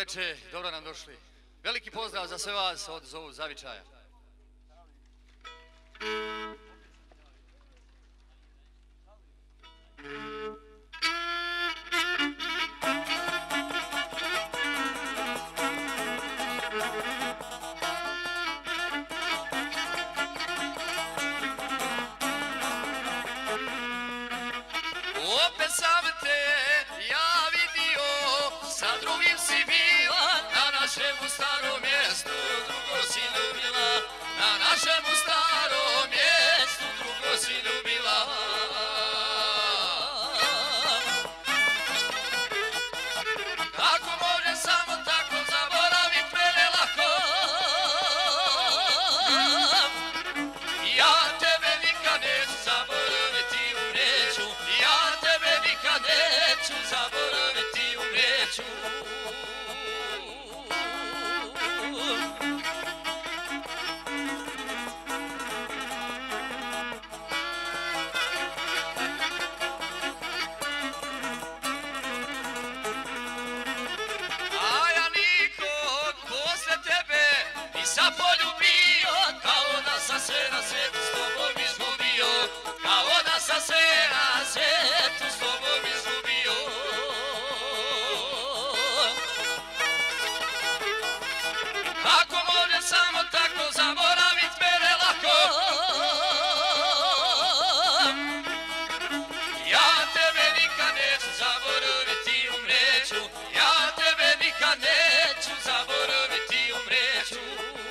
veče, dobro nam došli. Veliki pozdrav za sve vas od Zovu Zavičaja. Opet sam te ja vidio, sa drugim si bila, na našemu starom mjestu drugo si ljubila, na našemu starom mjestu drugo si ljubila. Kako može samo tako zaboravit mene lako, ja tebe nikad neću zaboraviti, umreću, ja tebe nikad neću zaboraviti, umreću. A ja nikog posle tebe nisam poljubio, kao da sam sve na svijetu s tobom izgubio, kao da sam sve na svijetu s tobom izgubio. Kako može samo tako zaboravit mene lako, ja tebe nikad neću zaboraviti, umreću, ja tebe nikad neću zaboraviti, umreću.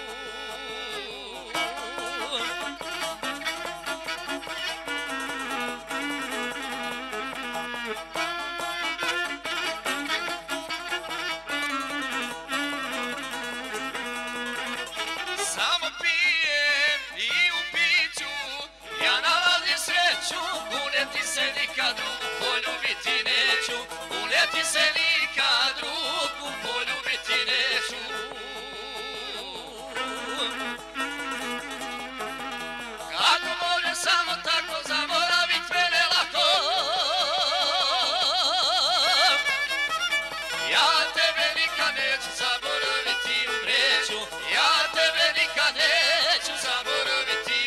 Samo pijem i u piću ja nalazim sreću, uneti se nikad drugu poljubiti neću, uneti se nikad drugu poljubiti neću. Kako može samo tako zaboravit mene lako, ja tebe nikad neću zaboraviti, umreću, ja tebe nikad neću zaboraviti,